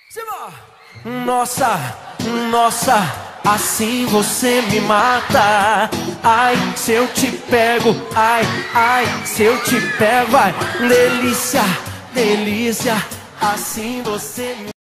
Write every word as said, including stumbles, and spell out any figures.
Nossa, nossa, assim você me mata. Ai, se eu te pego, ai, ai, se eu te pego, ai, delícia, delícia, assim você me